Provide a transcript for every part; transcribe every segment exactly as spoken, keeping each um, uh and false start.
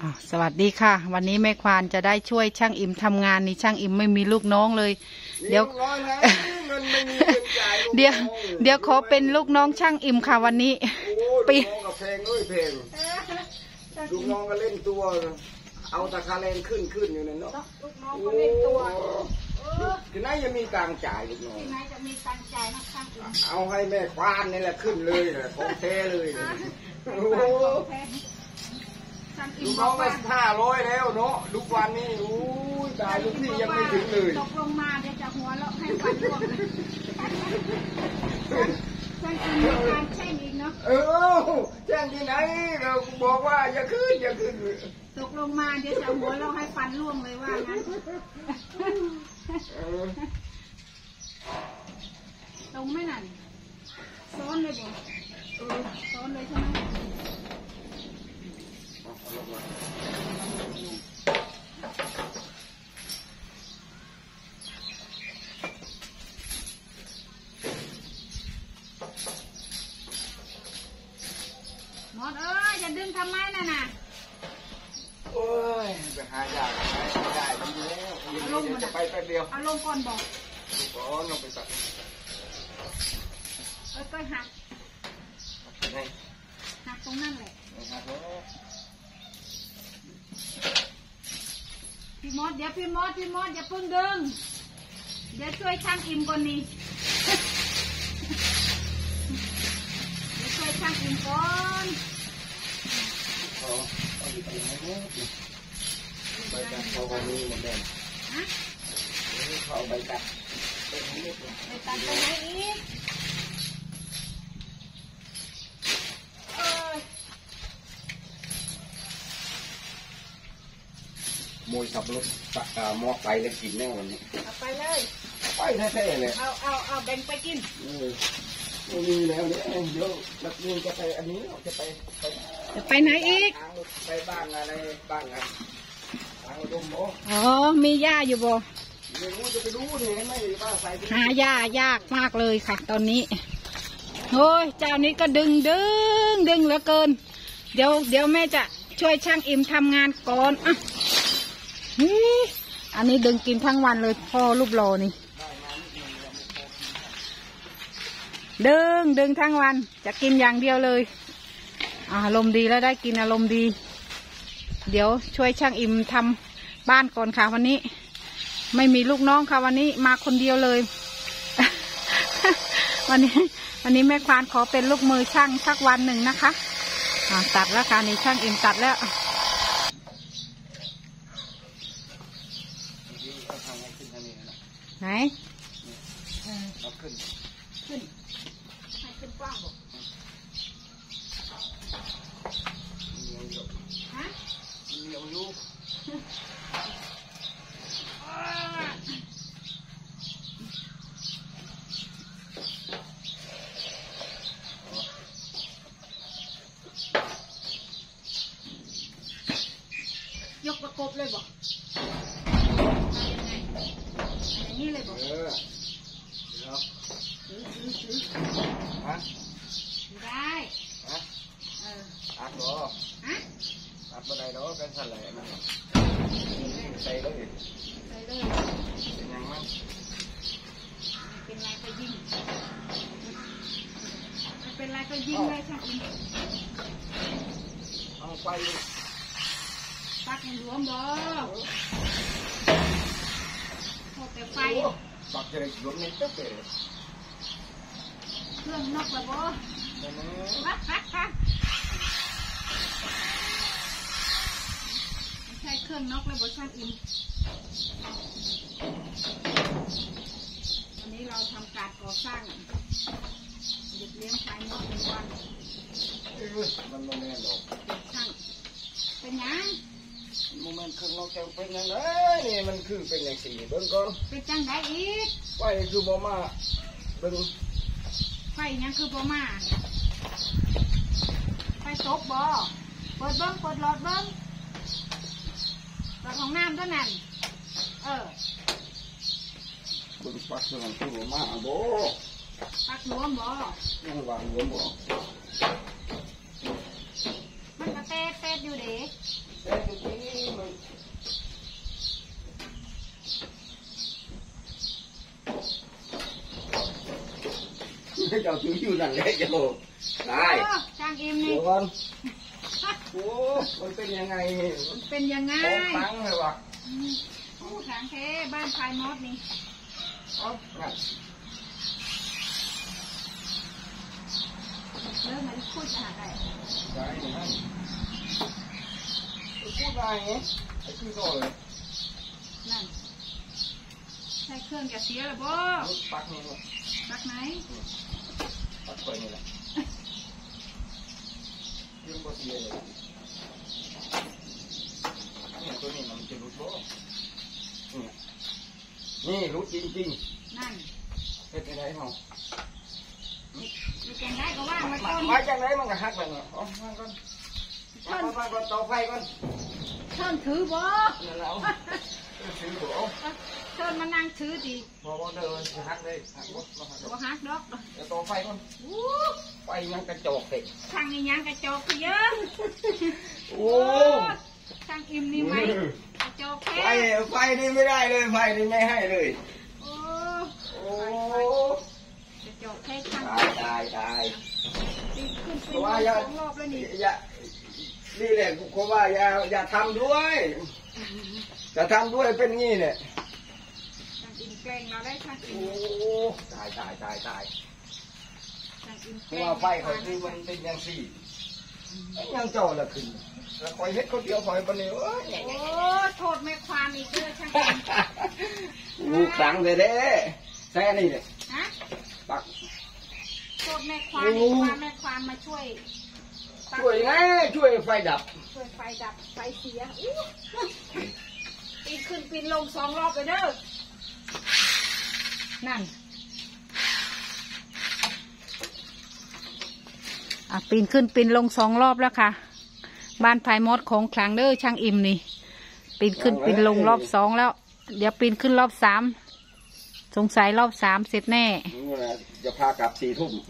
สวัสดีค่ะวันนี้แม่ควานจะได้ช่วยช่างอิมทำงานนี่ช่างอิมไม่มีลูกน้องเลยเดี๋ยวเดี๋ยวเดี๋ยวขอเป็นลูกน้องช่างอิมค่ะวันนี้ปีกับเพลงด้วยเพลงลูกน้องก็เล่นตัวเอาตะคาแรงขึ้นขึ้นอยู่นั่นเนาะลูกน้องก็เล่นตัวที่ไหนจะมีตังจ่ายลูกน้องที่ไหนจะมีตังจ่ายนะช่างอิมเอาให้แม่ควานนี่แหละขึ้นเลยนะของแท้เลยลูกน้องก็ห้าร้อยแล้วเนาะลูกวันนี้อู้ยตายลูกพี่ยังไม่ถึงเลยตกลงมาเดี๋ยวจะหัวเราะให้ฟันร่วงเลยช่างอิมมีการแช่งอีกเนาะเออแจ้งที่ไหนเราบอกว่าอย่าขึ้นอย่าขึ้นตกลงมาเดี๋ยวจะหัวเราะให้ฟันร่วงเลยว่างั้นตรงไม่นั่นซ้อนเลยบ่ซ้อนเลยใช่ไหมหมดเอ้ยอย่าดึงทำไมน่ะน่ะโอ้ยไปหายากไม่ได้มันอยู่แล้วยังจะไปแป๊บเดียวเอาลงก่อนบอกก่อนลงไปตัดเอ้ยก็หักหักตรงนั่นแหละพี่มดเดี๋ยวพี่มดพี่มดอย่าเพิ่งดึงเดี๋ยวช่วยช่างอิมก่อนนี่เดี๋ยวช่วยช่างอิมก่อนใบกัดเขาวันนี้หมดเลยฮะเขาใบกัดไปตัดไปไหนอีกมวยขับรถตักมอกไปแล้วกินแน่วันนี้เอาไปเลยไปแท้ๆเลยเอาเอาเอาแบ่งไปกินไม่มีแล้วเนี่ยเดี๋ยวนักเรียนจะไปอันนี้จะไปไปจะไปไหนอีกไปบ้านอะไรบ้านอะไรทางอุดมโอ้อ๋อมีหญ้าอยู่บ่ไม่รู้จะไปดูนี่ไม่บ้านใส่หาหญ้ายากมากเลยค่ะตอนนี้โอ้ยเจ้านี้ก็ดึงดึงดึงเหลือเกินเดี๋ยวเดี๋ยวแม่จะช่วยช่างอิมทำงานก่อนอ่ะอันนี้ดึงกินทั้งวันเลยพ่อรูปโลนี่ดึงดึงทั้งวันจะกินอย่างเดียวเลยอารมณ์ดีแล้วได้กินอารมณ์ดีเดี๋ยวช่วยช่างอิมทำบ้านก่อนค่ะวันนี้ไม่มีลูกน้องค่ะวันนี้มาคนเดียวเลย วันนี้วันนี้แม่ควานขอเป็นลูกมือช่างสักวันหนึ่งนะคะตัดแล้วค่ะนี่ช่างอิมตัดแล้วไหนขึ้นขึ้นให้ขึ้นกว้างบอกฮะเหนียวอยู่ยกประกบเลยบอกอย่างนี้เลยบอกเออเดี๋ยวซื้อซื้อซื้อฮะได้ฮะเอออัดบ่ฮะอัดบ่ได้ดอกกันสั่นแหละมันใส่เลยใส่เลยเป็นยังมั้งเป็นไรก็ยิงเป็นไรก็ยิงได้ช่างอิมเอาไปปักให้หลวมบ่โคตรแต่ไฟปักเลยหลวมนี่ตึ๊บเลยเครื่องนกแบบบ่ไม่ใช่เครื่องนกเลยบ่ช่างอิมวันนี้เราทำการก่อสร้างหยุดเลี้ยงไฟนอกเป็นวันมันโมเมนต์หรอกช่างเป็นยังโมเมนต์เครื่องนกจะเป็นยังไงนี่มันคือเป็นอย่างสี่เบิ้งก่อนเป็นจังได้อีกไฟคือบ่มาเบิ้งไฟยังคือบ่มาไฟตกบ่เปิดเบิ้งเปิดหลอดเบิ้งหลอดของน้ำด้วยนั่นเออเบิ้งปักเครื่องคือบ่มาบ่ปักหลวมบ่ยังวางหลวมบ่มันก็เตะเตะอยู่เด้เตะอยู่เจ้าถืออยู่นั่นแหละเจ้าได้ช่างอิมเดี๋นี่ยวก่อนโอ้มันเป็นยังไงมันเป็นยังไงของครั้งเลยวะผู้ทางแท้บ้านพายมอดนี่เอ้างั้นเริ่มมาพูดหาได้ได้ไหมพูดอะไรเนี่ยไอ้ที่โซ่เลยนั่นใช้เครื่องจะเสียหรือบ่ปักนี่เลยปักไหนปักไปนี่แหละยังบ่เสียเลยเนี่ยตัวนี้มันจะรู้บ่เนี่ยนี่รู้จริงนั่นๆเป็นยังไงเฮาอยู่ตรงได้ก็ว่างไว้ก่อนมาจากไหนมันก็หักไปเนาะเอามาก่อนมามาก่อนต่อไฟก่อนเชิญถือบ่นั่นแล้วถือบ่เชิญมานั่งถือดีบ่บ่เดินหักเลยหักบ่หักบ่ฮักดอกเดี๋ยวต่อไฟก่อนอู้ไฟมันกระจอกเด็กทางนี้ยังกระจอกเยอะโอ้ทางอิ่มนี่ไหมกระจอกแค่ไฟไฟนี่ไม่ได้เลยไฟนี่ไม่ให้เลยโอ้โอ้กระจอกแค่ทางตายตายตายปีนขึ้นปีเพนราะลว่าง อย่าสองรอบแล้วนี่อย่านี่แหละเพราะว่าอย่าอย่าทำด้วยจะทำด้วยเป็นงี้เนี่ยทางอิ่มแกล้งเราได้ทางอิ่โอ้มตายตายตายตายทางอิ่มเพแกราะล้งว่าไฟเขาคือมันเป็นอย่างสี่ยังเจ้าละขึ้นแล้วคอยเฮ็ดคนเดียวคอยปนเดียวเอ้ยโอ้โทษแม่ความอีกเด้อช่างอิ่มลูกสังเลยเด้แซ่นี่เลยฮะปักโทษแม่ความอีกว่าแม่ความมาช่วยช่วยไงช่วยไฟดับช่วยไฟดับไฟเสียอู้ปีนขึ้นปีนลงสองรอบเลยเด้อนั่นอ่ะปีนขึ้นปีนลงสองรอบแล้วค่ะบ้านพายมดของขลังเด้อช่างอิ่มนี่ปีนขึ้นปีนลงรอบสองแล้ว เดี๋ยวปีนขึ้นรอบสามสงสัยรอบสามเสร็จแน่จะพากลับสี่ทุ่ม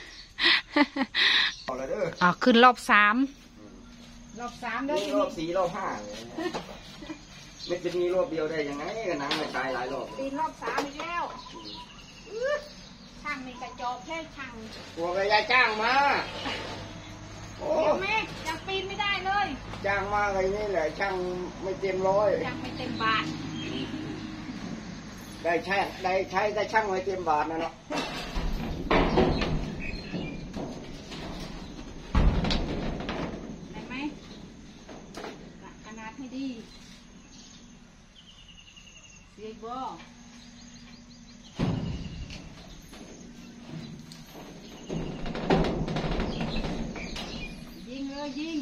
เอาเลยเด้ออ่ะขึ้นรอบสามรอบสามเด้อนี่รอบสี่รอบห้าเลยไม่เป็นมีรอบเดียวได้ยังไงกันนังไม่ตายหลายรอบปีนรอบสามอีกแล้วอื้อช่างมีกระจอกแค่ช่างกลัวไปยายจ้างมาโอ้เดี๋ยวแม่ยังปีนไม่ได้เลยจ้างมาอะไรนี่แหละช่างไม่เต็มร้อยยังไม่เต็มบาทได้ใช้ได้ใช้ได้ช่างไม่เต็มบาทนะเนาะได้ไหมกะขนาดให้ดีเสียบ่ยิงเลยยิง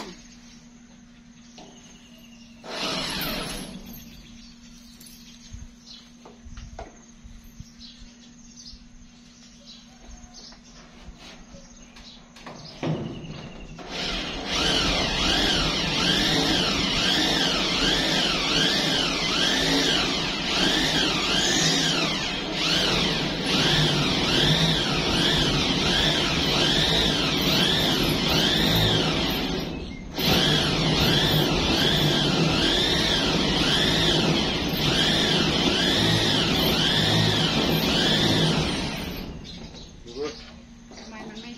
ทำไมมันไม่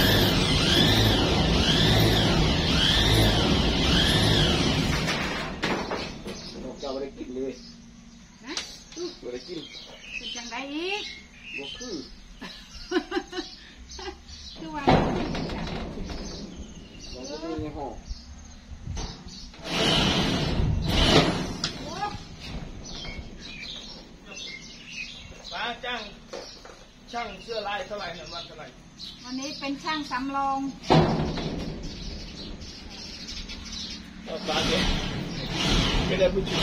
เจ้าไม่ได้กินเลยนะไม่ได้กินเป็นจังไดอีกบ่คือคือว่าเราก็ไม่ในห้องป้าจ้างช่างเสื้อลายเท่าไหร่เนี่ยวันเท่าไหร่วันนี้เป็นช่างสำรองก็ป้าเนี่ยไม่ได้พูดถึง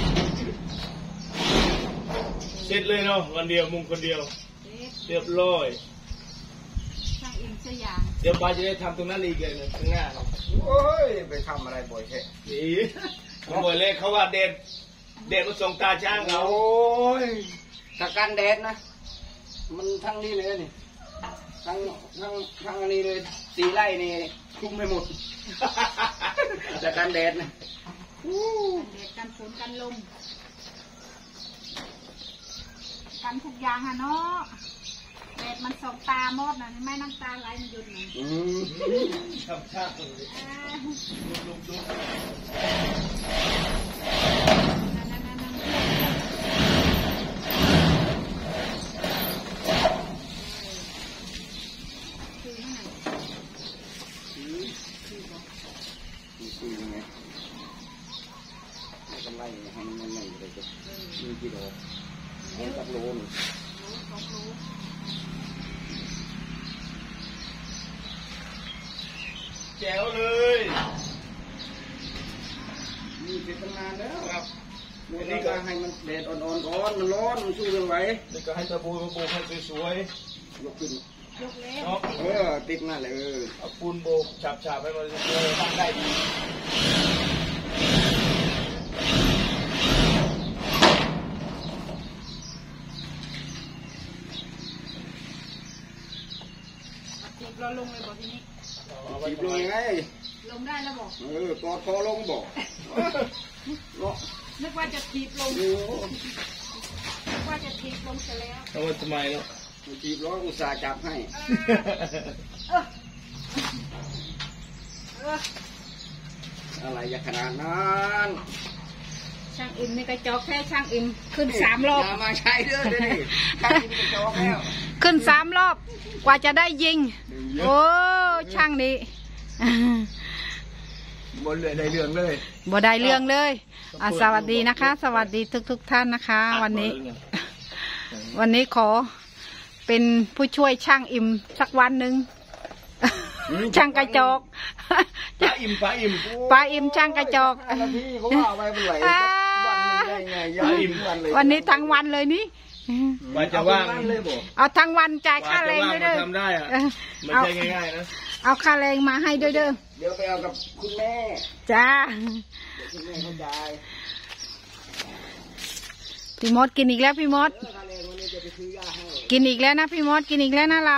เสร็จเลยเนาะวันเดียวมุงคนเดียวเด็กเรียบร้อยช่างอิมสยามเดี๋ยวป้าจะได้ทำตรงนั้นอีกเลยเนี่ยข้างหน้าเนาะโอ้ยไปทำอะไรบ่อยแท้นี่ขโมยเลยเขาว่าเด็ดเด็ดมาส่งตาช่างเขาโอ้ยตะกันแดดนะมันทั้งนี้เลยนี่ทั้งทั้งทั้งอันนี้เลยสีไร่นี่คลุมไม่หมด ตะกันแดดนะกันแดดกันฝนกันลมกันทุกอย่างฮะเนาะแดดดมันสองตามดนะไม่น้ำตาไหลมันหยุดหน่อยอืมทำชาติเลยลุกลุกนั่นนั่นนั่นนั่นคือเมื่อไหร่นี่คือยังไงกำไรให้มันยังไงเลยจ้ะมีกี่โลให้สักโลหนึ่งรู้สองรู้แจ๋วเลยมีเป็นตั้งนานแล้วครับวันนี้ก็ให้มันแดดอ่อนๆร้อนมันร้อนมันสู้เรื่องไหวนี่ก็ให้ตะปูมาโบกให้สวยยกขึ้นยกเล็กๆเนาะเออติดนั่นเลยเออเอาปูนโบกฉาบๆให้มันสวยๆตั้งได้ดีจีบเราลงเลยบอกทีนี้เอาไว้จีบทำเลไมยไงลงได้แล้วบอกเออกอดคอลงบอกเนาะนึกว่าจะจีบลงโอ้นึกว่าจะจีบลงเสร็จแล้วเอาไว้ทำไมเนาะจีบร้องอุตส่าห์จับให้เออเอออะไรอย่าขนาดนั้นช่างอิมนี่กระจอกแค่ช่างอิมขึ้นสามรอบอย่ามาใช้เด้อเดี๋ยวนี้ช่างอิมกระจอกแล้วขึ้นสามรอบกว่าจะได้ยิง โอ้ช่างนี้บนเรือในเรื่องเลยบ่ได้เรื่องเลยอ่ะสวัสดีนะคะ สวัสดีทุกทุกๆท่านนะคะ วันนี้ วันนี้ขอเป็นผู้ช่วยช่างอิมสักวันหนึ่ง ช่างกระจอกปลาอิ่มปลาอิ่มปลาอิมช่างกระจอกห้านาทีเขาว่าไปเป็นไหลวันหนึงได้ไงยาอิ่มวันเลยวันนี้ทั้งวันเลยนี่กว่าจะว่างเอเป็นวันเลยบ่เอาทั้งวันจ่ายกว่าค่าจะแรงว่างด้วยมาเด้อทำได้อะเออไม่เอาใช่ง่ายๆนะเอาค่าแรงมาให้ด้วยเด้อเดี๋ยวไปเอากับคุณแม่จ้าเดี๋ยวคุณแม่เขาจ่ายพี่มดกินอีกแล้วพี่มดเออค่าแรงวันนี้จะไปซื้อยาให้กินอีกแล้วนะพี่มดกินอีกแล้วนะเรา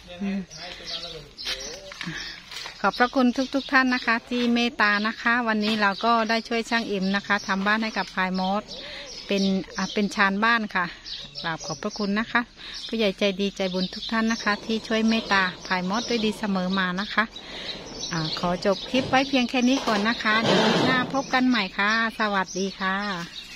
ขอบพระคุณทุกๆทท่านนะคะ ที่เมตตานะคะ วันนี้เราก็ได้ช่วยช่างอิมนะคะทำบ้านให้กับพายมดเป็นอ่าเป็นชานบ้านค่ะกราบขอบพระคุณนะคะ ผู้ใหญ่ใจดีใจบุญทุกท่านนะคะ ที่ช่วยเมตตาพายมดด้วยดีเสมอมานะคะอ่าขอจบคลิปไว้เพียงแค่นี้ก่อนนะคะเดี๋ยวคลิปหน้าพบกันใหม่ค่ะ สวัสดีค่ะ